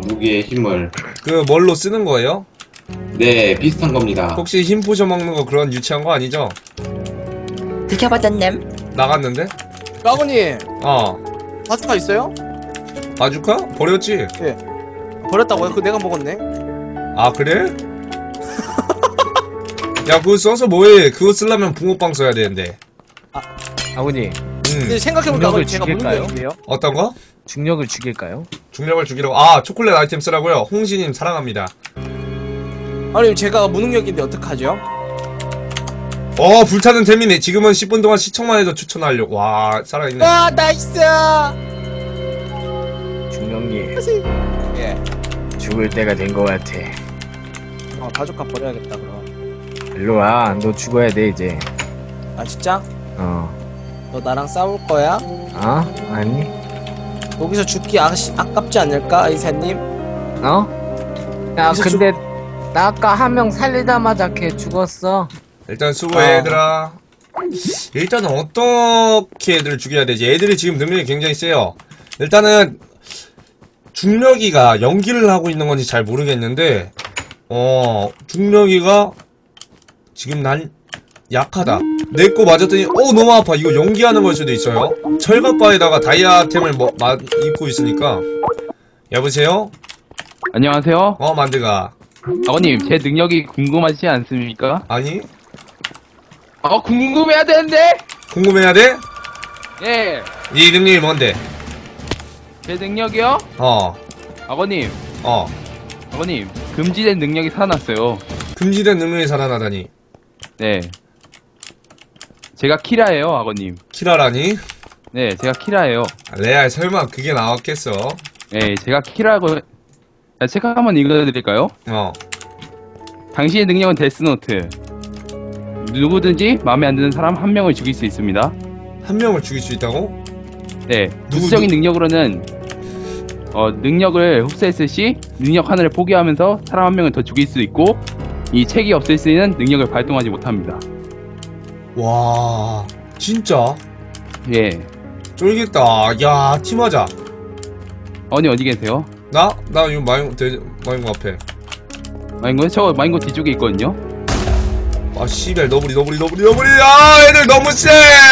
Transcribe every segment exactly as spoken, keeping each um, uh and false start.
무기의 힘을. 그 뭘로 쓰는 거예요? 네, 비슷한 겁니다. 혹시 힘 포셔 먹는 거 그런 유치한 거 아니죠? 들켜봤던 나갔는데? 까거님 어. 바주카 있어요? 바주카? 버렸지? 예. 버렸다고요? 그거 내가 먹었네. 아 그래? 야 그거 써서 뭐해? 그거 쓰려면 붕어빵 써야 되는데. 아버님, 근데 음. 생각해보니까 중력을 아버님 제가 죽일까요? 무능력인데요? 어떤 거? 중력을 죽일까요? 중력을 죽이라고. 아 초콜릿 아이템 쓰라고요? 홍시님 사랑합니다. 아니 제가 무능력인데 어떡하죠? 어 불타는 템이네. 지금은 십 분 동안 시청만 해도 추천하려고. 와 살아있네. 아 나이스! 중력님, 예. 죽을 때가 된 것 같아. 어 바주카 버려야겠다 그럼. 일로 와, 너 죽어야 돼 이제. 아 진짜? 어. 너 나랑 싸울 거야? 어? 아니? 여기서 죽기 아, 아깝지 않을까 이사님? 어? 야, 여기서 근데 나 아까 한 명 살리자마자 걔 죽었어. 일단 수고해 아. 얘들아. 일단은 어떻게 애들을 죽여야 되지? 애들이 지금 능력이 굉장히 세요. 일단은 중력이가 연기를 하고 있는 건지 잘 모르겠는데 어 중력이가 지금 난 약하다. 내 거 맞았더니 어 너무 아파. 이거 연기하는 걸 수도 있어요. 철갑바에다가 다이아템을 뭐, 마, 입고 있으니까. 여보세요? 안녕하세요. 어 만드가. 아버님, 제 능력이 궁금하지 않습니까? 아니 어, 궁금해야 되는데? 궁금해야 돼? 예. 네 능력이 뭔데? 제 능력이요? 어 아버님, 어. 아버님, 금지된 능력이 살아났어요. 금지된 능력이 살아나다니. 네. 제가 키라예요, 아버님. 키라라니? 네, 제가 키라예요. 레알 설마 그게 나왔겠어? 네, 제가 키라고. 자, 책 한번 읽어드릴까요? 어. 당신의 능력은 데스노트. 누구든지 마음에 안 드는 사람 한 명을 죽일 수 있습니다. 한 명을 죽일 수 있다고? 네, 누구, 부수적인 누- 능력으로는 어, 능력을 흡수했을 시 능력 하나를 포기하면서 사람 한 명을 더 죽일 수 있고 이 책이 없을 시에는 능력을 발동하지 못합니다. 와 진짜? 예. 쫄겠다. 야 팀하자. 어머니 어디 계세요? 나? 나 이거 마인, 대, 마인고 앞에. 마인고? 저 마인고 뒤쪽에 있거든요? 아 씨발 너구리 너구리 너구리 너구리. 아 애들 너무 세.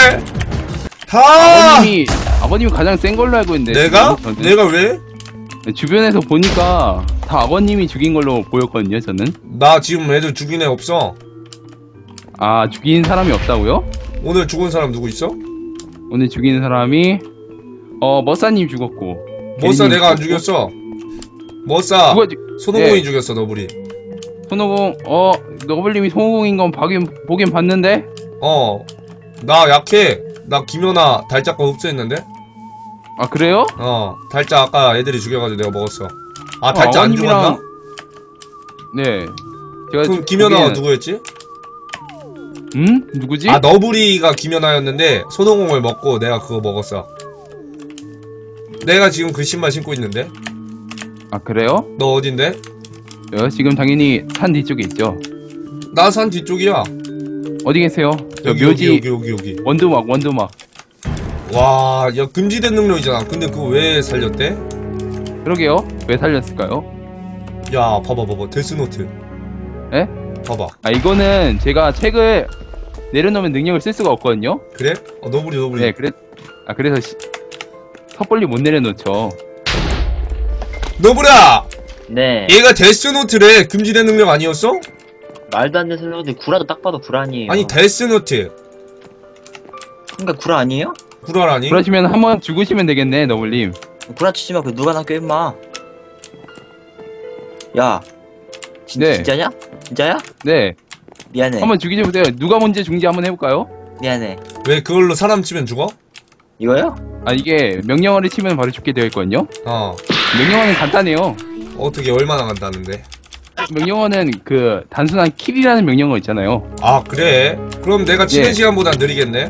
다. 아버님이 아버님이 가장 센 걸로 알고 있는데 내가? 저는- 내가 왜? 주변에서 보니까 다 아버님이 죽인 걸로 보였거든요 저는. 나 지금 애들 죽인 애 없어. 아 죽인 사람이 없다고요? 오늘 죽은 사람 누구 있어? 오늘 죽인 사람이 어 머싸님 죽었고 머싸 게리님 내가 안 죽었고. 죽였어. 머싸 누가 죽- 손오공이 예. 죽였어 너구리. 손오공 어 너블님이 손오공인 건 보긴 보긴 봤는데 어. 나 약해. 나 김연아 달짝거 흡수했는데? 아 그래요? 어. 달짝 아까 애들이 죽여가지고 내가 먹었어. 아 어, 달짝 안 아버님이랑- 죽었나? 네. 제가 그럼 주- 김연아가 보기에는- 누구였지? 음? 누구지? 아 너구리가 김연아였는데 손오공을 먹고 내가 그거 먹었어. 내가 지금 그 신발 신고 있는데? 아 그래요? 너 어딘데? 저 지금 당연히 산 뒤쪽에 있죠. 나 산 뒤쪽이야. 어디 계세요? 저 여기 묘지 여기 여기 여기 여기. 원두막 원두막. 와, 야 금지된 능력이잖아. 근데 그거 왜 살렸대? 그러게요. 왜 살렸을까요? 야, 봐봐 봐봐. 데스노트. 에? 봐봐. 아 이거는 제가 책을 내려놓으면 능력을 쓸 수가 없거든요. 그래? 어, 너구리 너구리. 네, 그래. 아 그래서 시, 섣불리 못 내려놓죠. 너구리야! 네. 얘가 데스노트래. 금지된 능력 아니었어? 말도 안 되는 소리인데 구라도 딱 봐도 구라 아니에요. 아니 데스노트. 그러니까 구라 아니에요? 구라라니? 그러시면 한번 죽으시면 되겠네, 너블님. 구라 치지 마. 그 누가 낚여 임마. 야. 진, 네. 진짜냐? 진짜야? 네, 미안해. 한번 죽이지 보세요. 누가 먼저 죽는지 한번 해볼까요? 미안해. 왜 그걸로 사람 치면 죽어? 이거요? 아 이게 명령어를 치면 바로 죽게 되어 있거든요. 어. 명령어는 간단해요. 어떻게 얼마나 간다는데? 명령어는 그 단순한 킬이라는 명령어 있잖아요. 아 그래? 그럼 내가 치는 예. 시간보다 느리겠네?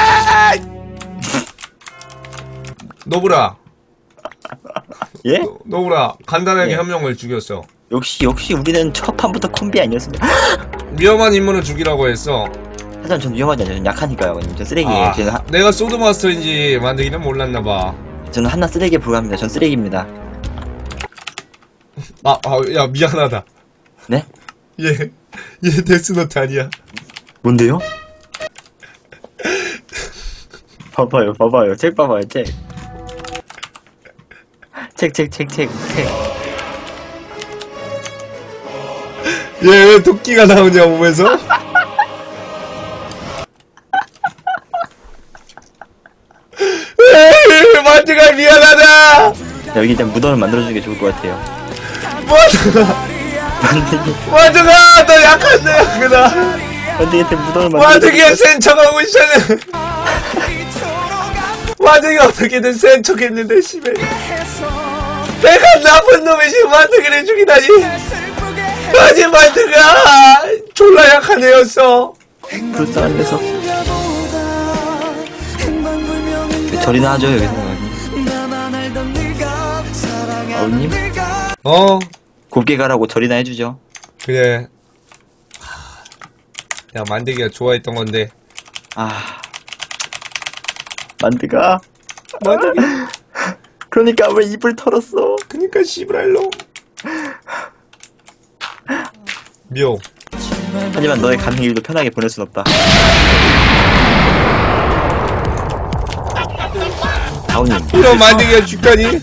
너구라. 예? 너- 너구라. 간단하게 예. 한 명을 죽였어. 역시 역시 우리는 첫 판부터 콤비 아니었습니까? 위험한 인물을 죽이라고 했어. 하지만 전 위험하지 않아요. 전 약하니까요. 전 쓰레기예요. 아, 저는, 하, 내가 소드마스터인지 만들기는 몰랐나봐. 저는 한낱 쓰레기에 불과합니다. 전 쓰레기입니다. 아, 아, 야, 미안하다. 네? 얘, 얘 데스노트 아니야. 뭔데요? 봐봐요, 봐봐요. 책 봐봐요, 책. 책, 책, 책, 책, 책. 얘 왜 도끼가 나오냐, 몸에서? 에이, 마트가 미안하다! 여기 일단 무덤을 만들어주는 게 좋을 것 같아요. 마트가, 만들기, 마트가, 너 약한데, 약하다. 만들기 무덤을 만들어. 마트가 센 척하고 있잖아. 마트가 어떻게든 센 척했는데, 씨발. 내가 나쁜 놈이 지금 마트기를 죽이다니. 아니, 마트가 졸라 약한 애였어. 불쌍한 녀석. 절이나 하죠, 여기서. 아버님? 어, 곱게 가라고 절이나 해주죠. 그래. 야, 만들기가 좋아했던 건데. 아. 만드가. 만들기. 그러니까 왜 입을 털었어? 그니까, 씨발로. 묘. 하지만 너의 가는 길도 편하게 보낼 순 없다. 다운님. 이런 만들기가 죽다니?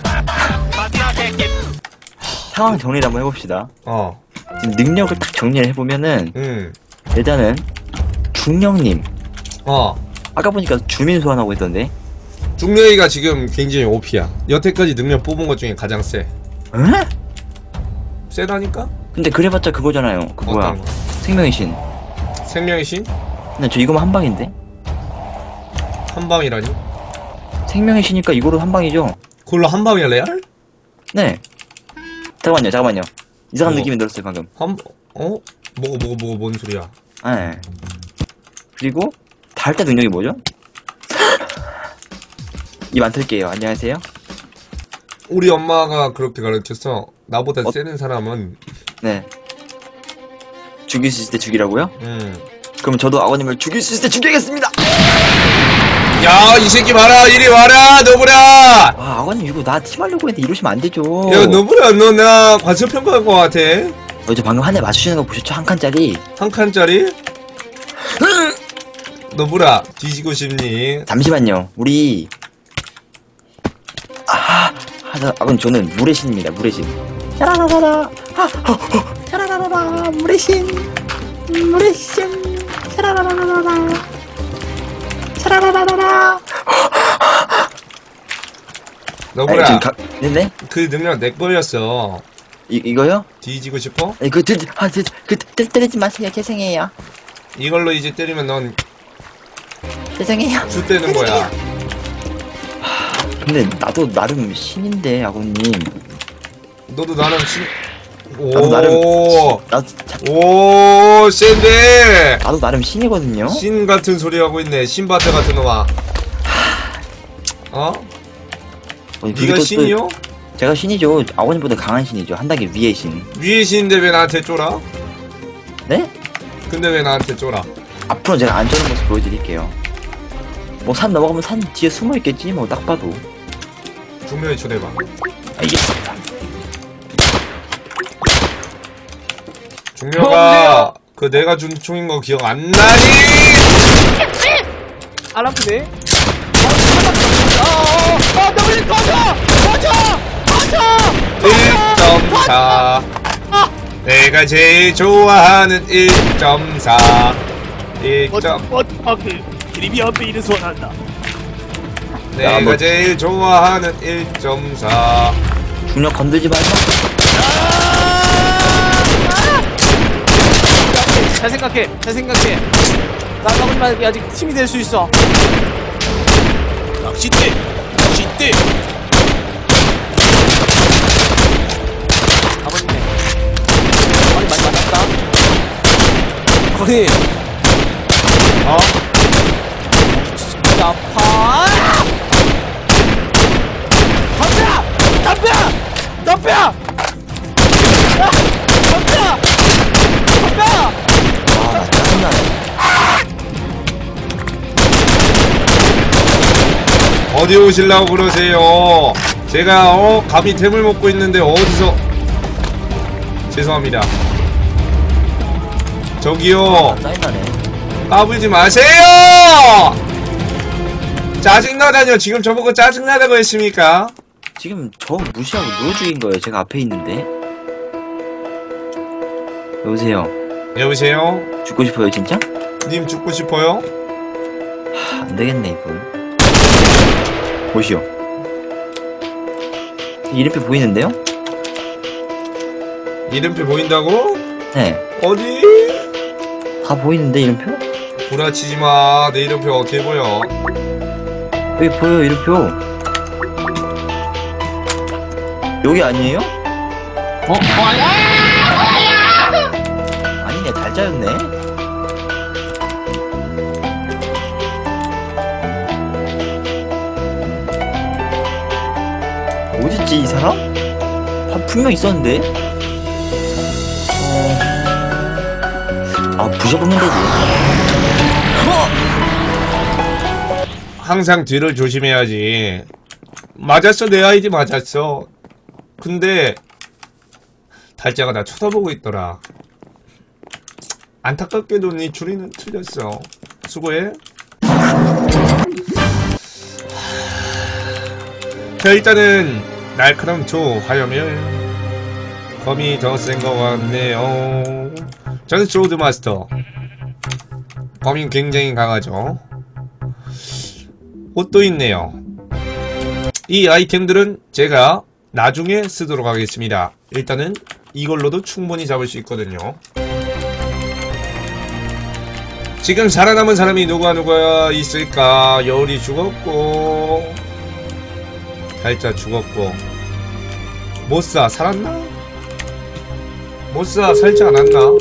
상황 정리를 한번 해봅시다. 어, 지금 능력을 딱 정리를 해보면은, 응, 일단은, 중령님. 어. 아까 보니까 주민 소환하고 있던데. 중령이가 지금 굉장히 오피야. 여태까지 능력 뽑은 것 중에 가장 세. 에? 세다니까? 근데 그래봤자 그거잖아요. 그 뭐야. 어떤 거? 생명의 신. 생명의 신? 근데 저 이거만 한 방인데? 한방이라니? 생명의 신이니까 이거로 한 방이죠? 그걸로 한방이야, 레알? 네. 잠깐만요, 잠깐만요. 이상한 뭐? 느낌이 들었어요, 방금. 한, 어? 뭐고, 뭐고, 뭐고, 뭔 소리야? 네. 그리고, 다 할 때 능력이 뭐죠? 입 안 틀게요. 안녕하세요. 우리 엄마가 그렇게 가르쳤어. 나보다 어? 세는 사람은, 네. 죽일 수 있을 때 죽이라고요? 음. 그럼 저도 아버님을 죽일 수 있을 때 죽이겠습니다! 야, 이 새끼 봐라! 이리 와라! 너구라! 와, 아버님 이거 나 팀하려고 했는데 이러시면 안 되죠. 야, 너구라, 너 나 과소평가할 것 같아. 어, 저 방금 한 대 맞추시는 거 보셨죠? 한 칸짜리? 한 칸짜리? 너구라, 뒤지고 싶니? 잠시만요. 우리 아, 하자. 아버님 저는 물의 신입니다. 물의 신. 샤라라라라. 아, 어, 어. 샤라라라라. 물의 신. 물의 신. 샤라라라라라. 샤라라라라. 너구라, 지금 가... 네네. 그 능력 내 거였어. 이 이거요? 뒤지고 싶어? 아니 그 들, 아, 들, 그 들, 때리지 마세요. 죄송해요. 이걸로 이제 때리면 넌 죄송해요. 슛되는 거야. 근데 나도 나름 신인데 아버님. 너도 나름 신, 나도 나름 오, 나도 자, 오, 센데! 나도 나름 신이거든요. 신 같은 소리 하고 있네. 신바트 같은 놈아. 어? 어, 그리고 네가 또- 또 신이요? 제가 신이죠. 아버님보다 강한 신이죠. 한 단계 위의 신. 위에 신인데 왜 나한테 쫄아? 네? 근데 왜 나한테 쫄아? 앞으로 제가 안 좋은 모습 보여드릴게요. 뭐 산 넘어가면 산 뒤에 숨어 있겠지. 뭐 딱 봐도. 분명히 초대봐. 알겠습니다. 중녀가 그 내가 준 총인 거 기억 안 나니? 안 아프네. 아, 더블 꺼져! 꺼져! 꺼져! 일 점 사. 내가 제일 좋아하는 일 점 사. 일 점. 어떻게 드림이 앞에 있는 소환한다. 내가 뭐- 제일 좋아하는 일 점 사. 중력 건들지 말자. 잘 생각해, 잘 생각해. 나 아버님한테 아직 힘이 될 수 있어. 낚싯대, 낚싯대. 아버님. 아버님 많이 맞았다. 아버님. 어? 진짜 아파. 덤벼! 덤벼! 덤벼! 아! 덤벼! 덤벼! 아, 나 짜증나네. 어디 오실라고 그러세요? 제가 어 감히 템을 먹고 있는데 어디서 죄송합니다. 저기요, 짜증나네. 까불지 마세요! 짜증나다뇨. 지금 저보고 짜증나다고 했습니까? 지금 저 무시하고 누워 죽인 거예요. 제가 앞에 있는데. 여보세요. 여보세요? 죽고 싶어요, 진짜? 님 죽고 싶어요? 하, 안 되겠네, 이분. 보시오. 이름표 보이는데요? 이름표 보인다고? 네. 어디? 다 보이는데, 이름표? 구라치지 마. 내 이름표 어떻게 보여? 여기 보여요, 이름표. 여기 아니에요? 어? 아니네, 달짜였네. 어딨지, 이 사람? 아, 분명 있었는데? 어... 아, 부셔보면 되지. 항상 뒤를 조심해야지. 맞았어, 내 아이디 맞았어. 근데 달짜가 나 쳐다보고 있더라. 안타깝게도 네 줄이는 틀렸어. 수고해. 자, 일단은 날카로운 조 화염을 검이 더 센 것 같네요. 저는 조드 마스터. 검이 굉장히 강하죠. 옷도 있네요. 이 아이템들은 제가 나중에 쓰도록 하겠습니다. 일단은 이걸로도 충분히 잡을 수 있거든요. 지금 살아남은 사람이 누가 누가 있을까? 여울이 죽었고, 달짜 죽었고, 모싸 살았나? 모싸 살지 않았나?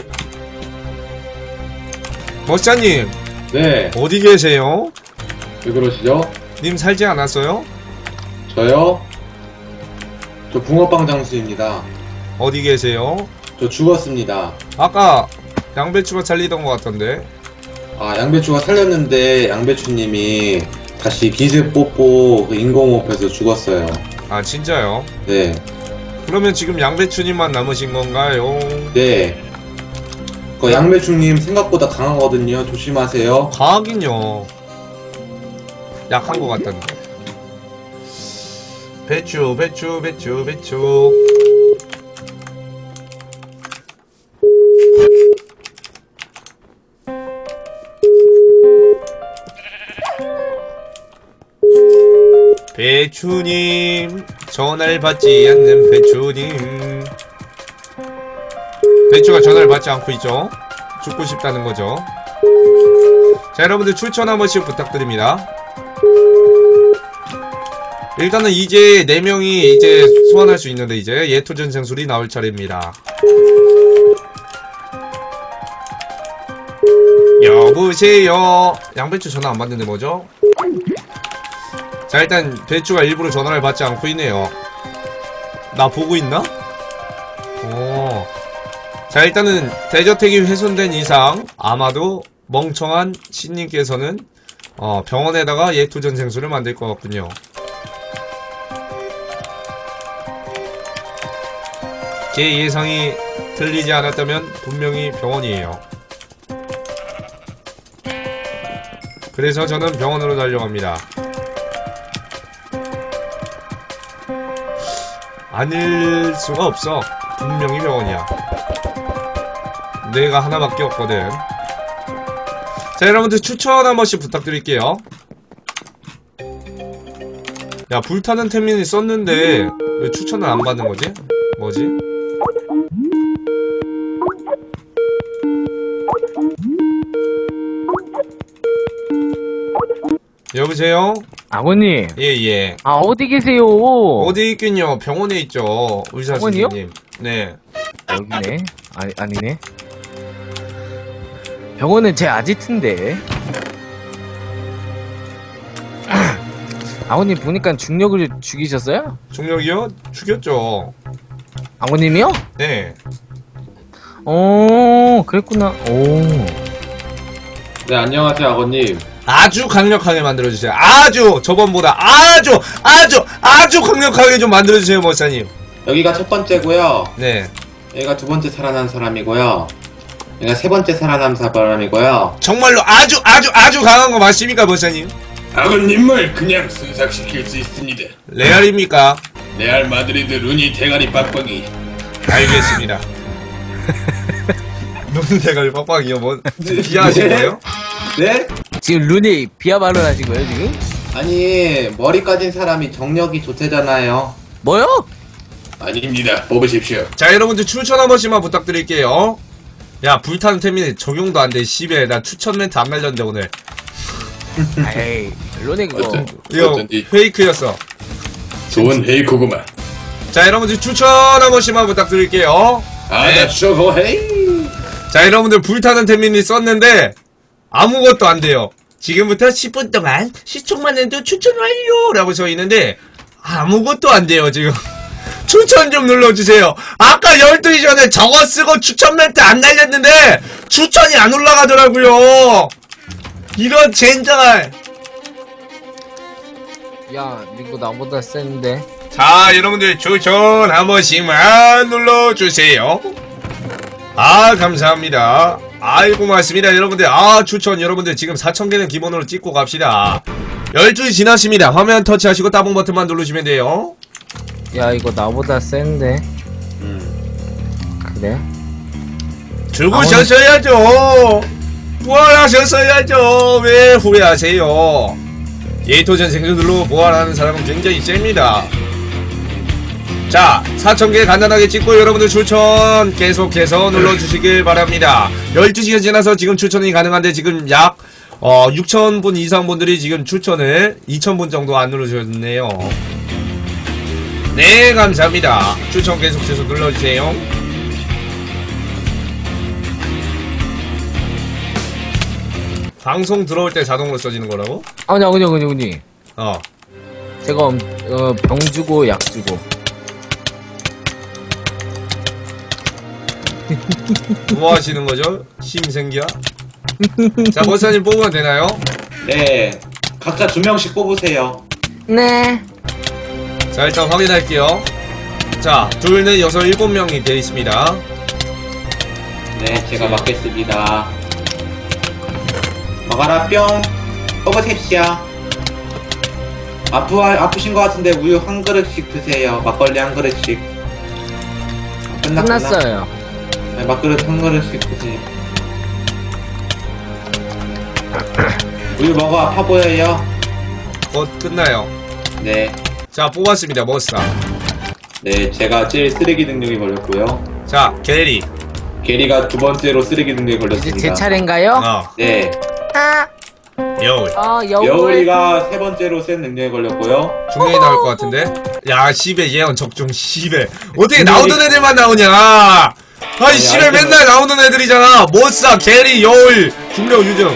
모싸님 네, 어디 계세요? 왜 그러시죠? 님 살지 않았어요? 저요? 저 붕어빵 장수입니다. 어디 계세요? 저 죽었습니다. 아까 양배추가 살리던 것 같던데. 아, 양배추가 살렸는데 양배추님이 다시 기습 뽀뽀 그 인공호흡해서 죽었어요. 아 진짜요? 네, 그러면 지금 양배추님만 남으신 건가요? 네. 그 양배추님 생각보다 강하거든요. 조심하세요. 강하긴요. 약한 것 같던데. 배추 배추 배추 배추. 배추님 전화를 받지 않는 배추님. 배추가 전화를 받지 않고 있죠. 죽고 싶다는 거죠. 자, 여러분들 추천 한 번씩 부탁드립니다. 일단은 이제 네 명이 이제 소환할 수 있는데 이제 예토전생술이 나올 차례입니다. 여보세요. 양배추 전화 안 받는데 뭐죠? 자, 일단 배추가 일부러 전화를 받지 않고 있네요. 나 보고 있나? 오. 자, 일단은 대저택이 훼손된 이상 아마도 멍청한 신님께서는 어, 병원에다가 예토전생술을 만들 것 같군요. 제 예상이 틀리지 않았다면 분명히 병원이에요. 그래서 저는 병원으로 달려갑니다. 아닐 수가 없어. 분명히 병원이야. 내가 하나밖에 없거든. 자, 여러분들 추천 한 번씩 부탁드릴게요. 야, 불타는 템민이 썼는데 왜 추천을 안 받는 거지? 뭐지? 여보세요? 아버님. 예예. 아, 어디 계세요? 어디 있긴요? 병원에 있죠. 의사 병원이요? 선생님. 네. 여기네. 아니, 아니네. 병원은 제 아지트인데. 아버님 보니까 중력을 죽이셨어요? 중력이요? 죽였죠. 아버님이요? 네. 오, 그랬구나. 오. 네, 안녕하세요, 아버님. 아주 강력하게 만들어주세요. 아주 저번보다 아주 아주 아주 강력하게 좀 만들어주세요, 모사님. 여기가 첫 번째고요. 네. 얘가 두 번째 살아난 사람이고요. 얘가 세 번째 살아난 사람이고요. 정말로 아주 아주 아주 강한 거 맞습니까, 버사님? 아버님을 그냥 순삭시킬 수 있습니다. 레알입니까? 레알 마드리드 루니 대가리 빡빡이. 알겠습니다. 눈 대가리 빡빡이요? 뭐 비하하신 거예요? 네? 지금 루니 비하 발언하신 거예요 지금? 아니 머리 까진 사람이 정력이 좋대잖아요. 뭐요? 아닙니다. 뽑으십시오. 자, 여러분들 추천 한 번씩만 부탁드릴게요. 야, 불타는 태민이 적용도 안 돼. 씨발, 나 추천 멘트 안 날렸는데 오늘. 에이 루니 그거 어쩐, 이거 어쩐지 페이크였어. 좋은 헤이코구만. 자, 여러분들 추천 한 번씩만 부탁드릴게요. 아나 네. 쇼고 헤이. 자, 여러분들 불타는 태민이 썼는데 아무것도 안 돼요. 지금부터 십 분 동안 시청만 해도 추천 완료! 라고 써 있는데 아무것도 안 돼요, 지금. 추천 좀 눌러주세요. 아까 열두 시 전에 저거 쓰고 추천 멘트 안 날렸는데 추천이 안 올라가더라고요. 이런 젠장. 야 이거 나보다 센데. 자, 여러분들 추천 한 번씩만 눌러주세요. 아, 감사합니다. 아이, 고맙습니다. 여러분들, 아, 추천, 여러분들 지금 사천 개는 기본으로 찍고 갑시다. 열두 시 지났습니다. 화면 터치하시고 따봉 버튼만 누르시면 돼요. 야 이거 나보다 센데. 음. 그래? 죽으셨어야죠. 부활하셨어야죠. 왜 후회하세요? 예토전 생존들로 부활하는 사람은 굉장히 셉니다. 자, 사천 개 간단하게 찍고 여러분들 추천 계속해서 눌러주시길 바랍니다. 열두 시가 지나서 지금 추천이 가능한데 지금 약 어, 육천 분 이상 분들이 지금 추천을 이천 분 정도 안 누르셨네요. 네, 감사합니다. 추천 계속해서 눌러주세요. 방송 들어올 때 자동으로 써지는 거라고? 아니 아니 아니 아니. 어. 제가 음, 어, 병 주고 약 주고. 뭐 하시는 거죠? 심생기야? 자, 버사님 뽑으면 되나요? 네. 각자 두 명씩 뽑으세요. 네. 자, 일단 확인할게요. 자, 둘, 넷, 여섯, 일곱 명이 되어 있습니다. 네, 제가 맡겠습니다. 먹어라 뿅. 뽑으십시오. 아프 아프신 것 같은데 우유 한 그릇씩 드세요. 막걸리 한 그릇씩. 끝났구나. 끝났어요. 네, 막그릇 한 그릇씩 드세요. 우유 먹어. 아파 보여요? 곧 끝나요. 네. 자, 뽑았습니다. 머싸. 네, 제가 제일 쓰레기 능력이 걸렸고요. 자, 게리. 게리가 두 번째로 쓰레기 능력이 이제 걸렸습니다. 제 차례인가요? 어, 네. 아, 여울. 어 여울. 여울이가 세 번째로 센 능력이 걸렸고요. 중력이 나올 것 같은데? 야, 씨베, 예언 적중, 씨베. 어떻게 중력이- 나오던 애들만 나오냐? 아이, 아니, 씨베, 아이템을- 맨날 나오는 애들이잖아. 머싸, 게리, 여울, 중력, 유정.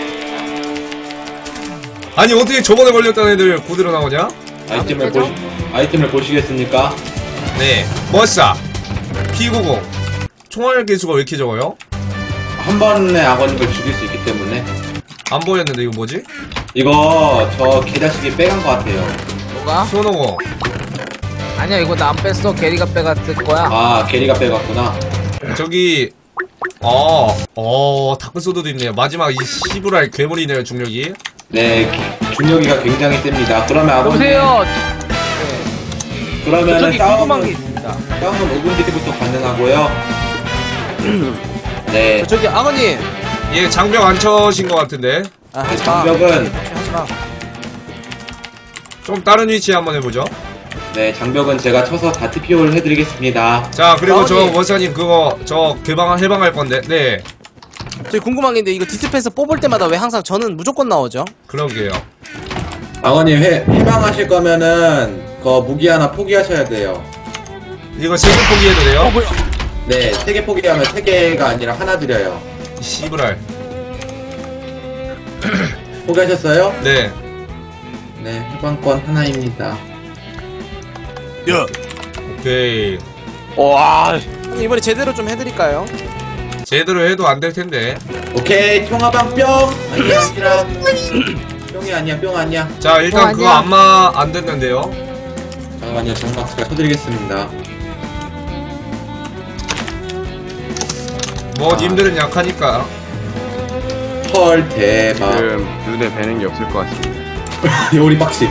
아니, 어떻게 저번에 걸렸던 애들 그대로 나오냐? 아이템을 보시 아이템을 보시겠습니까? 네, 머싸, 피 구십. 총알 개수가 왜 이렇게 적어요? 한 번에 아버님을 죽일 수 있기 때문에. 안 보였는데, 이거 뭐지? 이거 저 개자식이 빼간 것 같아요. 뭐가? 손오공. 아니야 이거 나 안 뺐어. 게리가 빼갔을 거야. 아, 게리가 빼갔구나. 저기, 어, 어, 다크소드도 있네요. 마지막 이 시브랄 괴물이네요, 중력이. 네, 중력이가 굉장히 셉니다. 그러면 아버님. 여보세요. 그러면 저기 궁금한 게 싸움은 있습니다. 싸움은 오 분 뒤부터 가능하고요. 네. 저기 아버님. 얘 장벽 안 쳐신 것 같은데. 아, 하지 마. 장벽은 하지 마. 좀 다른 위치에 한번 해보죠. 네, 장벽은 제가 쳐서 다 티피오를 해드리겠습니다. 자, 그리고 저 나오니. 원사님 그거 저 개방 해방할 건데. 네, 저기 궁금한 게 있는데 이거 디스펜서 뽑을 때마다 왜 항상 저는 무조건 나오죠? 그러게요. 아버님 해, 해방하실 거면은 그 무기 하나 포기하셔야 돼요. 이거 세 개 포기해도 돼요? 어 뭐야? 네, 세 개 포기하면 세 개가 아니라 하나 드려요. 이 씨브랄. 포기하셨어요? 네. 네, 해방권 하나입니다. 야, 오케이. 와. 형님, 이번에 제대로 좀 해드릴까요? 제대로 해도 안 될 텐데. 오케이, 총화방 뿅! 아니야, 아니라. 뿅이 아니야, 뿅 아니야. 자, 일단 어, 그거 아니야. 안마 안 됐는데요. 잠깐만요, 장박 제가 쳐드리겠습니다. 뭐 님들은 약하니까. 헐 대박. 지금 눈에 뵈는 게 없을 것 같습니다. 요리 빡심.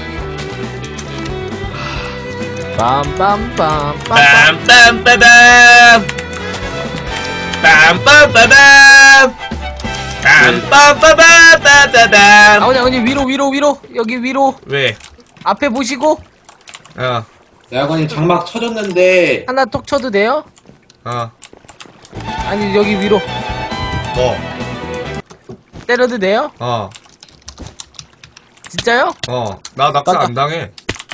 빰빰빰 빰빰. 빰빰빠밤 빰빰빠밤 빰빰빠밤빠밤. 아버님 아버님 위로 위로 위로 여기 위로 왜? 앞에 보시고 어, 야건이 장막 쳐줬는데 하나 톡 쳐도 돼요? 어, 아니 여기 위로 뭐, 때려도 돼요? 어, 진짜요? 어, 나 낙사 안 당해.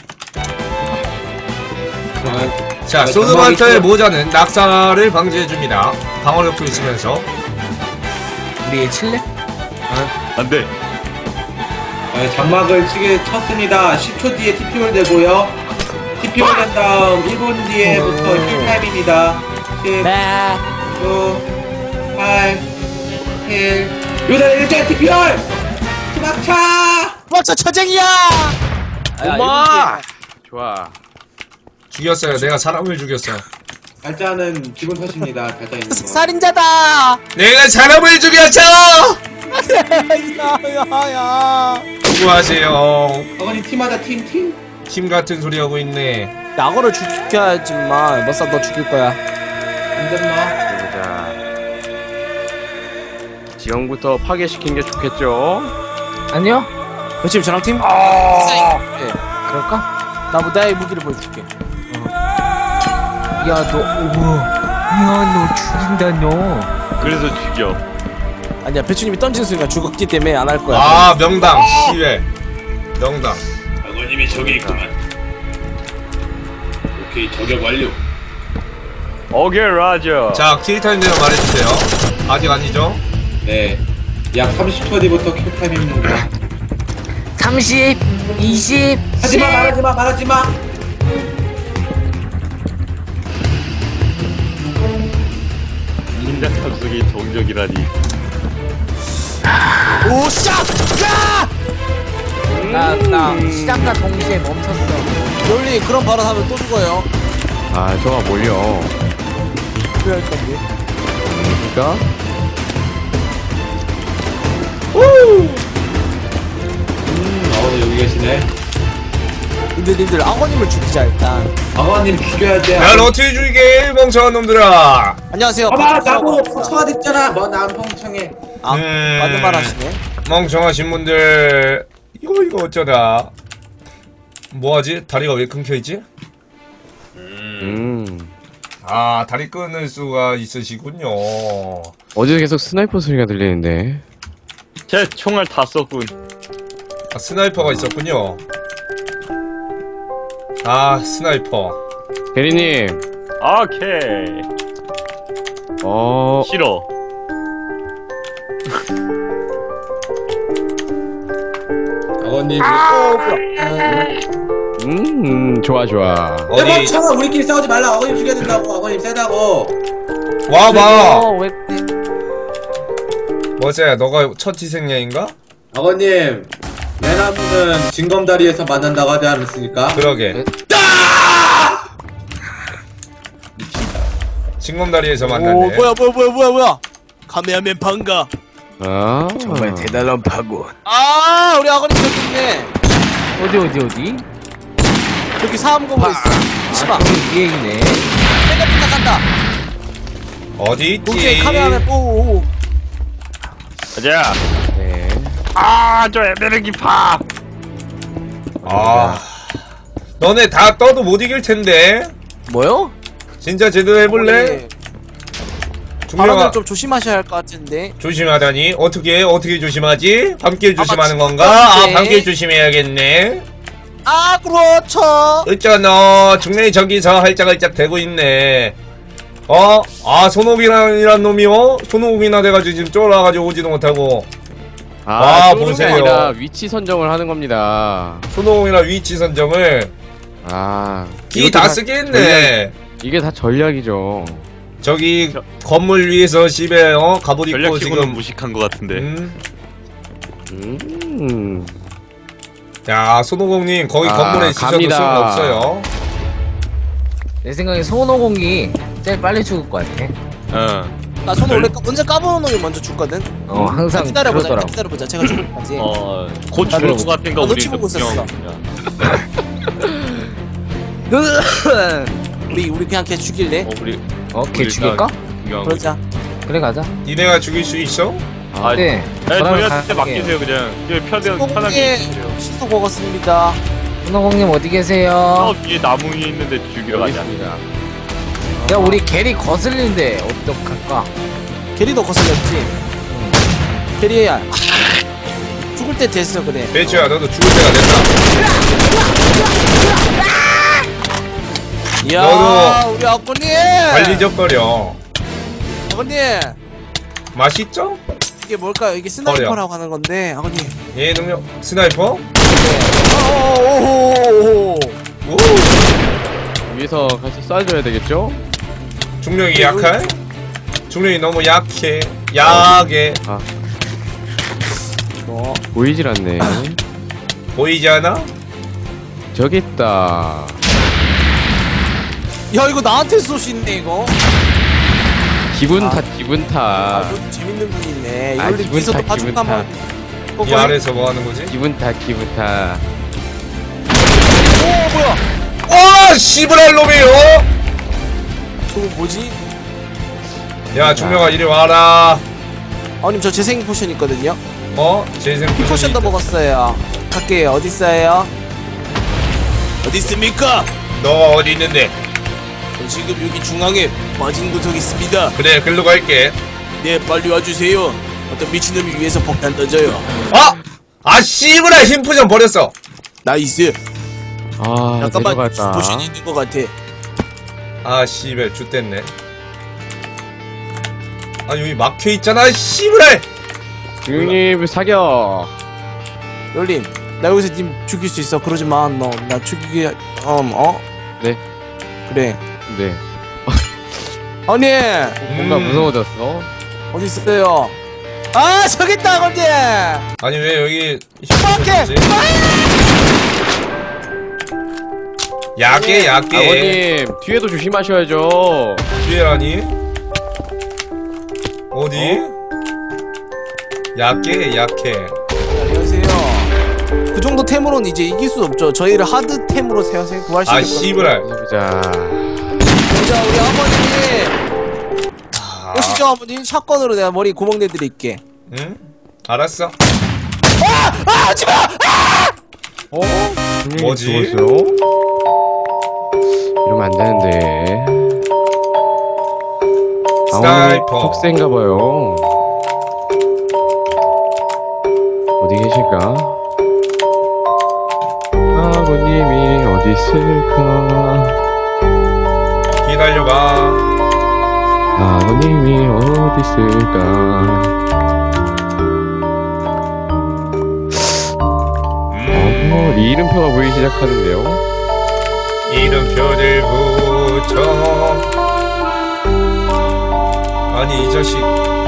아, 자, 네, 소드만터의 장막이 모자는 낙사를 방지해줍니다. 방어력도 있으면서. 우리 칠래? 안 돼. 아, 장막을 치게 쳤습니다. 십 초 뒤에 티피올 되고요. 티피올 된 다음 일 분 뒤에부터 킬타임입니다. 십, 네. 구, 팔, 칠. 요새 일제 티피올! 도망차! 도망쳐 처쟁이야! 엄마! 좋아. 죽였어요. 내가 사람을 죽였어. 날짜는 기본 탓입니다. 날짜 있는 거. 살인자다! 내가 사람을 죽였어! 야야야! 수고하세요. 어머니 팀하자 팀 팀. 팀 같은 소리 하고 있네. 낙원을 죽여야지만 머싸 너 죽일 거야. 안됐나? 자, 지형부터 파괴시킨 게 좋겠죠? 아니요? 그렇지 전황팀? 아. 그럴까? 나뭐 나의 무기를 보여줄게. 야너 우와 야너 죽인다 너. 그래서 죽여. 아니야 배추님이 던진 순간 죽었기 때문에 안 할 거야. 아, 명당. 시회. 명당. 아버님이 저기 있구만. 오케이, 저격 완료. 오케이, 라저. 자, 킬타임 되면 말해주세요. 아직 아니죠? 네. 약 삼십 초 뒤부터 킬타임입니다. 삼십 이십 하지마 말하지마 말하지마. 인간 탑승이 동족이라니. 오샤! 야! 나나 시작과 동시에 멈췄어. 롤리 그런 발언하면 또 죽어요. 아, 저가 뭘요? 그럴 건데. 그니까? 아버님 여기 계시네. 근데 님들 악어님을 죽이자 일단. 아버님 죽여야 돼. 날 어떻게 죽이게, 멍청한 놈들아. 안녕하세요. 봐봐 나보고 박정호 펑청아 됐잖아. 뭐 난 펑청해. 아, 음. 맞는 말 하시네. 멍청하신 분들. 이거, 이거 어쩌다. 뭐하지? 다리가 왜 끊겨있지? 음. 아, 다리 끊을 수가 있으시군요. 어디서 계속 스나이퍼 소리가 들리는데. 제 총알 다 썼군. 아, 스나이퍼가 있었군요. 아, 스나이퍼. 대리님, 오케이. 어, 싫어. 아버님. 음, 좋아, 좋아. 어디, 멍청아 우리끼리 싸우지 말라. 아버님 죽여야 된다고. 아버님 세다고. 와봐! 어, 왜 뭐지? 너가 첫 희생양인가? 아버님 내 나무는 징검다리에서 만난다고 하지 않았습니까? 그러게. 징검다리에서 오 만났네. 뭐야 뭐야 뭐야 뭐야 뭐야. 카메라맨 반가. 아, 정말 대단한 파고. 아 우리 악어님 저기 있네. 어디 어디 어디? 여기 사암검으로 있어. 치마. 아, 저기 위에 있네. 내가 부탁한다. 어디 있지? 오케이 카메라맨 오오. 가자. 네. 아, 저 에메르기 파. 아, 너네 다 떠도 못 이길 텐데. 뭐요? 진짜 제대로 해볼래? 중령아, 발언을 좀 조심하셔야 할 것 같은데. 조심하다니. 어떻게 어떻게 조심하지? 밤길 조심하는 아, 건가? 맞지. 아, 밤길 조심해야겠네. 아 그렇죠. 어쩌너 중령이 저기서 할짝할짝 대고 있네. 어? 아, 손오공이란 놈이요? 손오공이나 돼가지고 지금 쫄아가지고 오지도 못하고. 아, 쏘는 게 보세요. 아니라 위치 선정을 하는 겁니다. 손오공이나 위치 선정을 아, 기 이것도 다 다 쓰겠네. 이게 다 전략이죠. 저기 저- 건물 위에서 집에 어 갑옷 입고 전략치고는 지금 무식한 것 같은데. 음. 음, 야, 손오공님 거기 아, 건물에 있으셔도 갑니다. 소용없어요. 내 생각에 손오공이 제일 빨리 죽을 것 같아. 어. 나 손을 원래 까- 먼저 까보는 놈이 먼저 죽거든. 어 항상 기다려보자. 그러더라고. 기다려보자. 제가 죽을 때까지. 어, 곧 다들 죽을 것 같은 거 아, 우리 놓치고 있었어. 우리 우리 그냥 걔 죽일래? 어, 우리 어, 걔 우리 죽일까? 구경. 그러자. 그래 가자. 니네가 죽일 수 있어? 아, 네. 네, 저랑 저희한테 가게. 맡기세요 그냥. 여기 편하게 편하게 소공에 있으세요. 시소 먹었습니다. 문어공님 어디 계세요? 어, 뒤에 나무 위에 있는데 죽이러 가자. 야 우리 게리 거슬린데 어떡할까? 게리도 거슬렸지. 게리야. 죽을 때 됐어 그래. 배추야 너도 죽을 때가 됐다. 이야 너도 우리 아버님. 관리적거려. 아버님 맛있죠? 이게 뭘까요? 이게 스나이퍼라고 하는 건데 아버님. 얘 능력 스나이퍼? 오오오오오. 오! 위에서 같이 쏴줘야 되겠죠? 중력이 약할? 중력이 너무 약해. 약해. 어. 보이질 않네. 보이지 않아? 저기 있다. 야 이거 나한테 쏘시네 이거. 기분 아. 탓, 기분 아, 탓. 너 재밌는 분 있네. 아, 이걸로 기분 위에서도 탓, 기분 봐준다면. 이 아래에서 뭐 하는 거지? 기분 탓, 기분 탓. 오 뭐야? 와! 씨브랄 놈이요! 저거 뭐지? 야 중력아 이리 와라. 아님 저 재생 포션 있거든요. 어? 재생 피 포션도 먹었어요. 갈게요. 어디 있어요? 어디 있습니까? 너가 어디 있는데? 저 지금 여기 중앙에 빠진 구석 있습니다. 그래 글로 갈게. 네 빨리 와주세요. 어떤 미친놈이 위에서 폭탄 던져요. 아! 아 씨브랄 힘푸전 버렸어. 나이스. 아, 잠깐만 내려갈까? 포션이 있는 것 같아. 아 씨발 좆됐네. 아 여기 막혀있잖아 씨발. 형님 사겨. 열림, 나 여기서 님 죽일 수 있어. 그러지 마. 너 나 죽이기 음 어? 네. 그래. 네. 아니 뭔가 음. 무서워졌어. 어디 있어요? 아 저기 있다 언니. 아니 왜 여기 오케이. 힘푸전이지? 약해 약해. 아버님 뒤에도 조심하셔야죠. 뒤에라니? 어디? 약해 약해. 안녕하세요. 그 정도 템으로는 이제 이길 수 없죠. 저희를 하드 템으로 세워서 구할 수 아 있거든요. 씨발. 보자. 자 우리 아버님 아, 오시죠. 아버님 샷건으로 내가 머리 구멍 내드릴게. 응? 알았어. 아 하지마. 어? 분명히 뭐지? 죽었어요? 이러면 안 되는데. 스나이퍼. 속세인가봐요. 어디 계실까? 아버님이 어디 있을까? 기다려봐. 아버님이 어디 있을까? 음, 어, 이름표가 보이기 시작하는데요. 이름표를 붙여. 아니 이 자식.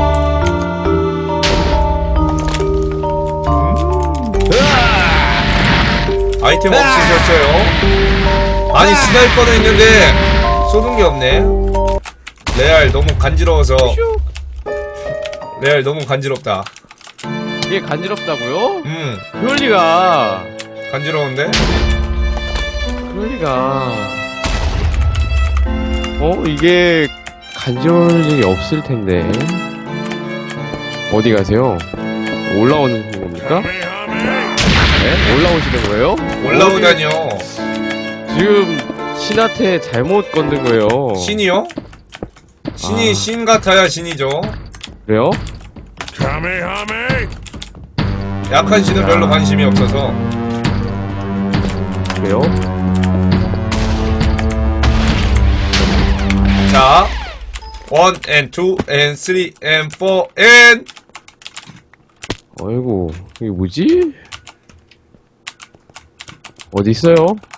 음. 아이템 없으셨어요? 아니 스나이퍼는 있는데 쏘는 게 없네. 레알 너무 간지러워서. 레알 너무 간지럽다. 이게 간지럽다고요? 음 그럴 리가. 간지러운데? 그럴 리가. 어? 이게 간지러울 일이 없을 텐데. 어디 가세요? 올라오는 겁니까? 네? 올라오시는 거예요? 올라오다뇨. 지금 신한테 잘못 건든 거예요. 신이요? 신이 아. 신 같아야 신이죠. 그래요? 약한 신은 별로 관심이 없어서. 그래요? 자, 원 and two and three and four and 아이고, 이게 뭐지? 어디 있어요?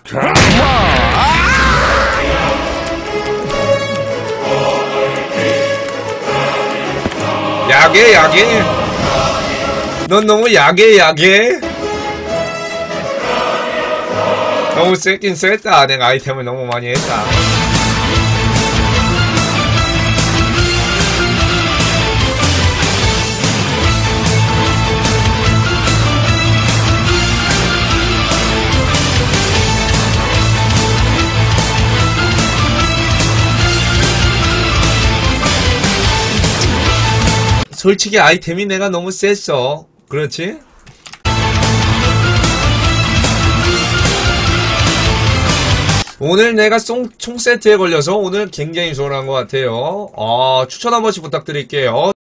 야게 야게. 넌 너무 야게 야게. 너무 세긴 셌다. 내가 아이템을 너무 많이 했다. 솔직히 아이템이 내가 너무 셌어. 그렇지? 오늘 내가 총, 총 세트에 걸려서 오늘 굉장히 좋아한 것 같아요. 아, 추천 한 번씩 부탁드릴게요.